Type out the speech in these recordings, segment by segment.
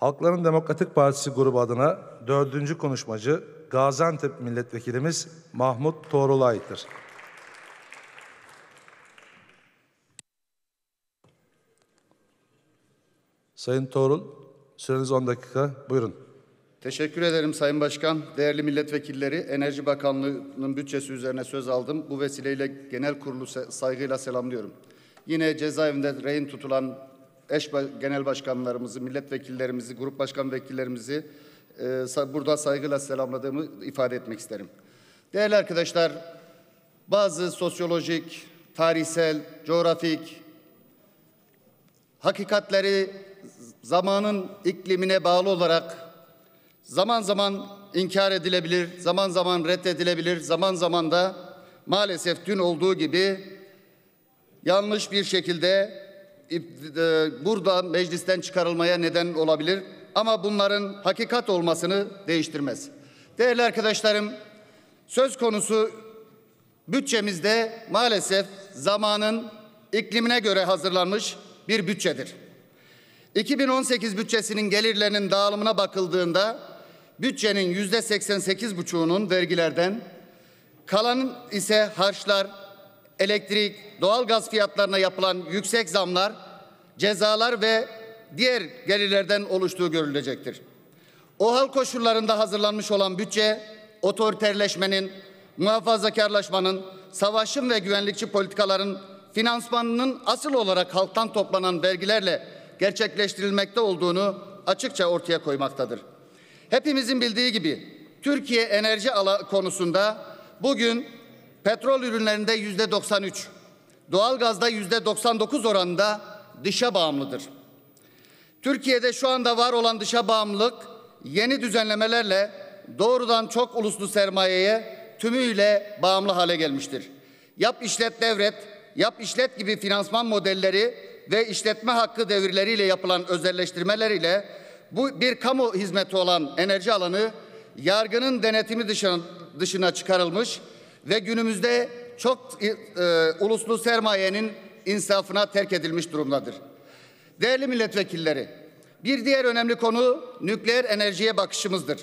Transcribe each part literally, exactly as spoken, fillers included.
Halkların Demokratik Partisi grubu adına dördüncü konuşmacı Gaziantep Milletvekilimiz Mahmut Toğrul'a aittir. Sayın Toğrul, süreniz on dakika. Buyurun. Teşekkür ederim Sayın Başkan. Değerli milletvekilleri, Enerji Bakanlığı'nın bütçesi üzerine söz aldım. Bu vesileyle genel kurulu saygıyla selamlıyorum. Yine cezaevinde rehin tutulan eş genel başkanlarımızı, milletvekillerimizi, grup başkan vekillerimizi e, burada saygıyla selamladığımı ifade etmek isterim. Değerli arkadaşlar, bazı sosyolojik, tarihsel, coğrafik hakikatleri zamanın iklimine bağlı olarak zaman zaman inkar edilebilir, zaman zaman reddedilebilir, zaman zaman da maalesef dün olduğu gibi yanlış bir şekilde burada meclisten çıkarılmaya neden olabilir. Ama bunların hakikat olmasını değiştirmez. Değerli arkadaşlarım, söz konusu bütçemizde maalesef zamanın iklimine göre hazırlanmış bir bütçedir. iki bin on sekiz bütçesinin gelirlerinin dağılımına bakıldığında bütçenin yüzde seksen sekiz buçuğunun vergilerden, kalanın ise harçlar, elektrik, doğalgaz fiyatlarına yapılan yüksek zamlar, cezalar ve diğer gelirlerden oluştuğu görülecektir. O hal koşullarında hazırlanmış olan bütçe, otoriterleşmenin, muhafazakarlaşmanın, savaşın ve güvenlikçi politikaların finansmanının asıl olarak halktan toplanan vergilerle gerçekleştirilmekte olduğunu açıkça ortaya koymaktadır. Hepimizin bildiği gibi Türkiye enerji konusunda bugün petrol ürünlerinde yüzde doksan üç, doğalgazda yüzde doksan dokuz oranında dışa bağımlıdır. Türkiye'de şu anda var olan dışa bağımlılık yeni düzenlemelerle doğrudan çok uluslu sermayeye tümüyle bağımlı hale gelmiştir. Yap işlet devret, yap işlet gibi finansman modelleri ve işletme hakkı devirleriyle yapılan özelleştirmeleriyle bu bir kamu hizmeti olan enerji alanı yargının denetimi dışına, dışına çıkarılmış ve günümüzde çok e, uluslu sermayenin insafına terk edilmiş durumdadır. Değerli milletvekilleri, bir diğer önemli konu nükleer enerjiye bakışımızdır.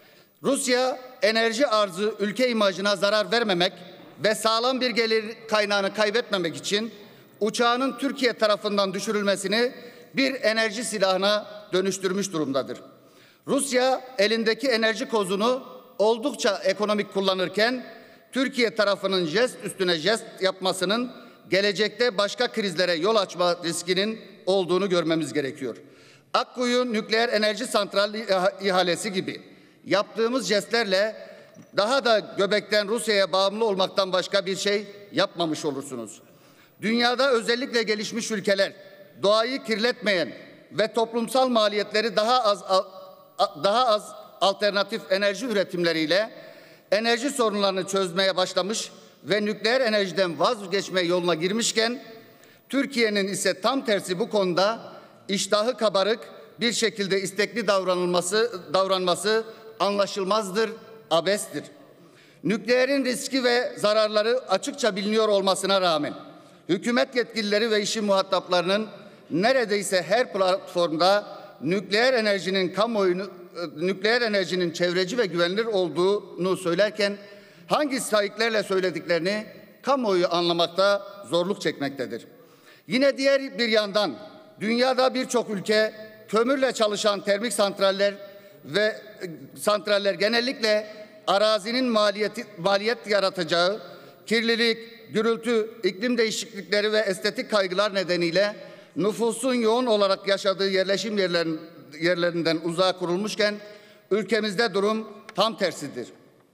Rusya enerji arzı ülke imajına zarar vermemek ve sağlam bir gelir kaynağını kaybetmemek için uçağının Türkiye tarafından düşürülmesini bir enerji silahına dönüştürmüş durumdadır. Rusya elindeki enerji kozunu oldukça ekonomik kullanırken Türkiye tarafının jest üstüne jest yapmasının gelecekte başka krizlere yol açma riskinin olduğunu görmemiz gerekiyor. Akkuyu nükleer enerji santrali ihalesi gibi yaptığımız jestlerle daha da göbekten Rusya'ya bağımlı olmaktan başka bir şey yapmamış olursunuz. Dünyada özellikle gelişmiş ülkeler doğayı kirletmeyen ve toplumsal maliyetleri daha az daha az alternatif enerji üretimleriyle enerji sorunlarını çözmeye başlamış ve nükleer enerjiden vazgeçme yoluna girmişken Türkiye'nin ise tam tersi bu konuda iştahı kabarık bir şekilde istekli davranılması davranması anlaşılmazdır, abestir. Nükleerin riski ve zararları açıkça biliniyor olmasına rağmen hükümet yetkilileri ve işin muhataplarının neredeyse her platformda nükleer enerjinin kamuoyunu nükleer enerjinin çevreci ve güvenilir olduğunu söylerken hangi sahiplerle söylediklerini kamuoyu anlamakta zorluk çekmektedir. Yine diğer bir yandan dünyada birçok ülke kömürle çalışan termik santraller ve santraller genellikle arazinin maliyeti, maliyet yaratacağı kirlilik, gürültü, iklim değişiklikleri ve estetik kaygılar nedeniyle nüfusun yoğun olarak yaşadığı yerleşim yerlerin, yerlerinden uzağa kurulmuşken ülkemizde durum tam tersidir.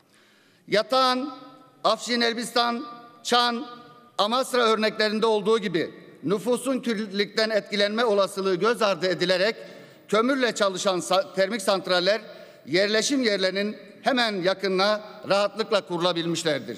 Yatağan, Afşin Elbistan, Çan, Amasra örneklerinde olduğu gibi nüfusun kirlilikten etkilenme olasılığı göz ardı edilerek kömürle çalışan termik santraller yerleşim yerlerinin hemen yakınına rahatlıkla kurulabilmişlerdir.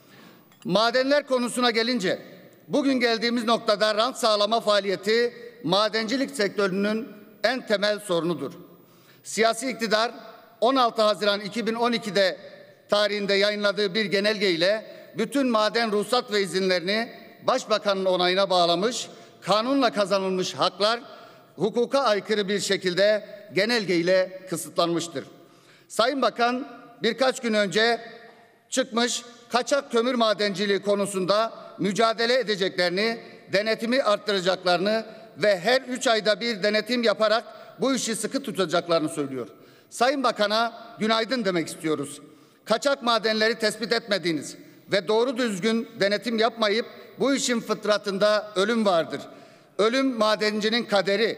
Madenler konusuna gelince bugün geldiğimiz noktada rant sağlama faaliyeti madencilik sektörünün en temel sorunudur. Siyasi iktidar on altı Haziran iki bin on iki'de tarihinde yayınladığı bir genelge ile bütün maden ruhsat ve izinlerini Başbakanın onayına bağlamış, kanunla kazanılmış haklar hukuka aykırı bir şekilde genelgeyle kısıtlanmıştır. Sayın Bakan birkaç gün önce çıkmış, kaçak kömür madenciliği konusunda mücadele edeceklerini, denetimi arttıracaklarını ve her üç ayda bir denetim yaparak bu işi sıkı tutacaklarını söylüyor. Sayın Bakan'a günaydın demek istiyoruz. Kaçak madenleri tespit etmediğiniz ve doğru düzgün denetim yapmayıp bu işin fıtratında ölüm vardır. Ölüm madencinin kaderi.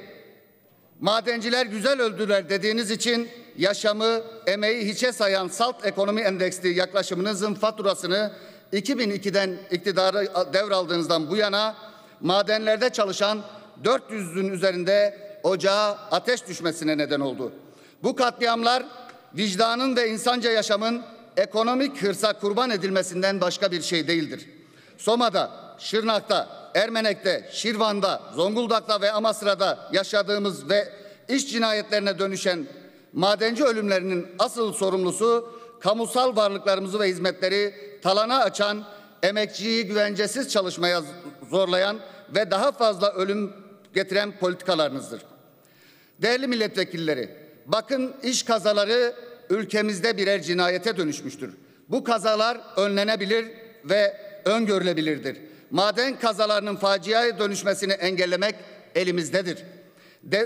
Madenciler güzel öldüler dediğiniz için yaşamı, emeği hiçe sayan salt ekonomi endeksli yaklaşımınızın faturasını iki bin ikiden iktidarı devraldığınızdan bu yana madenlerde çalışan dört yüzün üzerinde ocağa ateş düşmesine neden oldu. Bu katliamlar vicdanın ve insanca yaşamın ekonomik hırsa kurban edilmesinden başka bir şey değildir. Soma'da, Şırnak'ta, Ermenek'te, Şirvan'da, Zonguldak'ta ve Amasra'da yaşadığımız ve iş cinayetlerine dönüşen madenci ölümlerinin asıl sorumlusu kamusal varlıklarımızı ve hizmetleri talana açan, emekçiyi güvencesiz çalışmaya zorlayan ve daha fazla ölüm getiren politikalarınızdır. Değerli milletvekilleri, bakın iş kazaları ülkemizde birer cinayete dönüşmüştür. Bu kazalar önlenebilir ve öngörülebilirdir. Maden kazalarının faciaya dönüşmesini engellemek elimizdedir. Dev,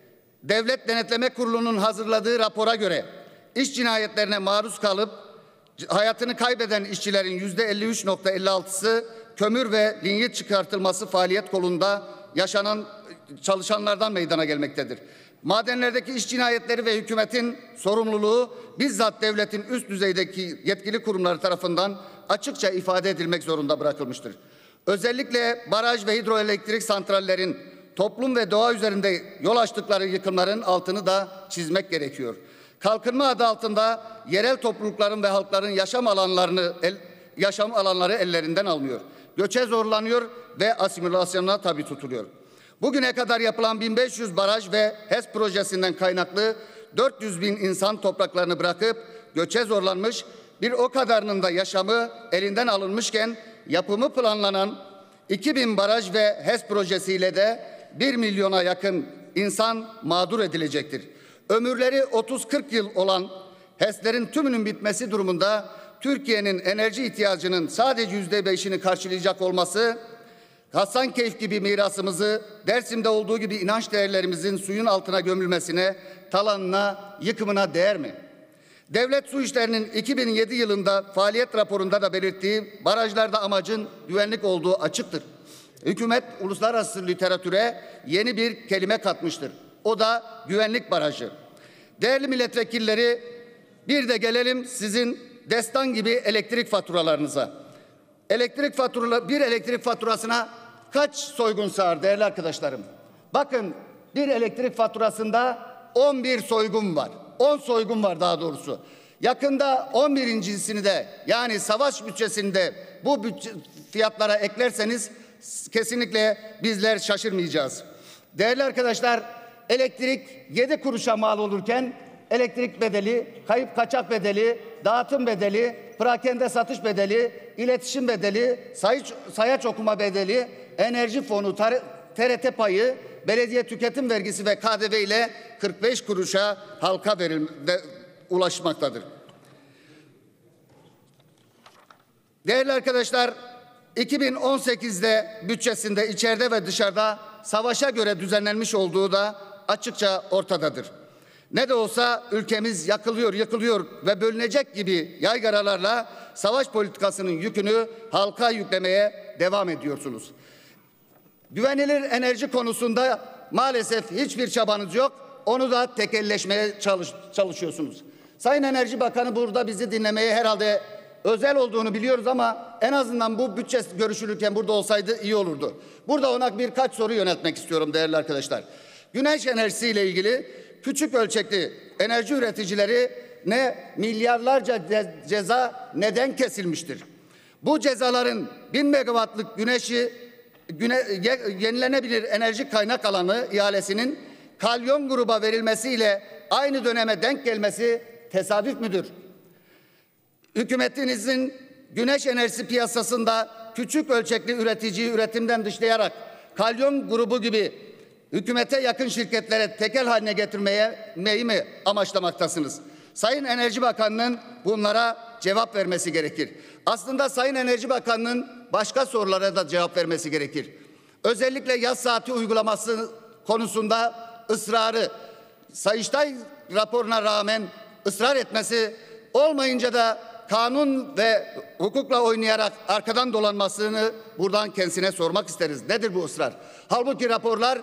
Devlet Denetleme Kurulu'nun hazırladığı rapora göre iş cinayetlerine maruz kalıp hayatını kaybeden işçilerin yüzde elli üç nokta elli altısı kömür ve linyit çıkartılması faaliyet kolunda yaşanan çalışanlardan meydana gelmektedir. Madenlerdeki iş cinayetleri ve hükümetin sorumluluğu bizzat devletin üst düzeydeki yetkili kurumları tarafından açıkça ifade edilmek zorunda bırakılmıştır. Özellikle baraj ve hidroelektrik santrallerin toplum ve doğa üzerinde yol açtıkları yıkımların altını da çizmek gerekiyor. Kalkınma adı altında yerel toplulukların ve halkların yaşam alanlarını el, yaşam alanları ellerinden alınıyor. Göçe zorlanıyor ve asimilasyona tabi tutuluyor. Bugüne kadar yapılan bin beş yüz baraj ve HES projesinden kaynaklı dört yüz bin insan topraklarını bırakıp göçe zorlanmış, bir o kadarının da yaşamı elinden alınmışken yapımı planlanan iki bin baraj ve HES projesiyle de bir milyona yakın insan mağdur edilecektir. Ömürleri otuz kırk yıl olan HES'lerin tümünün bitmesi durumunda Türkiye'nin enerji ihtiyacının sadece yüzde beşini karşılayacak olması, Hasankeyf gibi mirasımızı, Dersim'de olduğu gibi inanç değerlerimizin suyun altına gömülmesine, talanına, yıkımına değer mi? Devlet Su İşleri'nin iki bin yedi yılında faaliyet raporunda da belirttiği barajlarda amacın güvenlik olduğu açıktır. Hükümet uluslararası literatüre yeni bir kelime katmıştır. O da güvenlik barajı. Değerli milletvekilleri, bir de gelelim sizin destan gibi elektrik faturalarınıza. Elektrik fatura, bir elektrik faturasına kaç soygun sığar değerli arkadaşlarım? Bakın, bir elektrik faturasında on bir soygun var. on soygun var daha doğrusu. Yakında on birincisini de yani savaş bütçesinde bu bütçe fiyatlara eklerseniz kesinlikle bizler şaşırmayacağız. Değerli arkadaşlar, elektrik yedi kuruşa mal olurken elektrik bedeli, kayıp kaçak bedeli, dağıtım bedeli, perakende satış bedeli, iletişim bedeli, sayıç, sayaç okuma bedeli, enerji fonu, T R T payı, belediye tüketim vergisi ve K D V ile kırk beş kuruşa halka verilde, ulaşmaktadır. Değerli arkadaşlar, iki bin on sekizde bütçesinde içeride ve dışarıda savaşa göre düzenlenmiş olduğu da açıkça ortadadır. Ne de olsa ülkemiz yakılıyor, yıkılıyor ve bölünecek gibi yaygaralarla savaş politikasının yükünü halka yüklemeye devam ediyorsunuz. Güvenilir enerji konusunda maalesef hiçbir çabanız yok. Onu da tekelleşmeye çalış, çalışıyorsunuz. Sayın Enerji Bakanı burada bizi dinlemeye herhalde özel olduğunu biliyoruz ama en azından bu bütçe görüşülürken burada olsaydı iyi olurdu. Burada ona birkaç soru yöneltmek istiyorum değerli arkadaşlar. Güneş enerjisiyle ilgili küçük ölçekli enerji üreticileri ne milyarlarca ceza neden kesilmiştir? Bu cezaların bin megawattlık güneşi güne, yenilenebilir enerji kaynak alanı ihalesinin Kalyon gruba verilmesiyle aynı döneme denk gelmesi tesadüf müdür? Hükümetinizin güneş enerjisi piyasasında küçük ölçekli üreticiyi üretimden dışlayarak Kalyon grubu gibi hükümete yakın şirketlere tekel haline getirmeye meyi mi amaçlamaktasınız? Sayın Enerji Bakanı'nın bunlara cevap vermesi gerekir. Aslında Sayın Enerji Bakanı'nın başka sorulara da cevap vermesi gerekir. Özellikle yaz saati uygulaması konusunda ısrarı, Sayıştay raporuna rağmen ısrar etmesi, olmayınca da kanun ve hukukla oynayarak arkadan dolanmasını buradan kendisine sormak isteriz. Nedir bu ısrar? Halbuki raporlar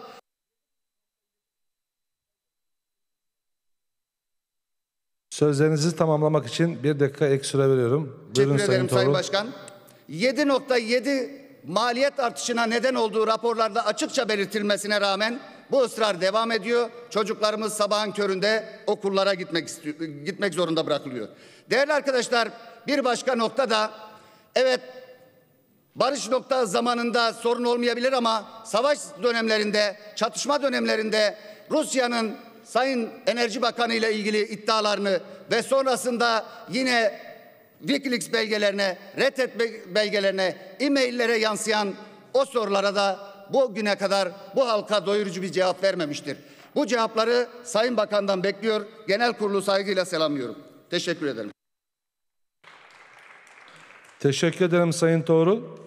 Sözlerinizi tamamlamak için bir dakika ek süre veriyorum. Teşekkür ederim Sayın Torun. Başkan. yedi nokta yedi maliyet artışına neden olduğu raporlarda açıkça belirtilmesine rağmen bu ısrar devam ediyor. Çocuklarımız sabahın köründe okullara gitmek istiyor, gitmek zorunda bırakılıyor. Değerli arkadaşlar, bir başka nokta da, evet, barış nokta zamanında sorun olmayabilir ama savaş dönemlerinde, çatışma dönemlerinde Rusya'nın Sayın Enerji Bakanı ile ilgili iddialarını ve sonrasında yine Wikileaks belgelerine, Reddet belgelerine, e-maillere yansıyan o sorulara da bugüne kadar bu halka doyurucu bir cevap vermemiştir. Bu cevapları Sayın Bakan'dan bekliyor. Genel kurulu saygıyla selamlıyorum. Teşekkür ederim. Teşekkür ederim Sayın Tuğrul.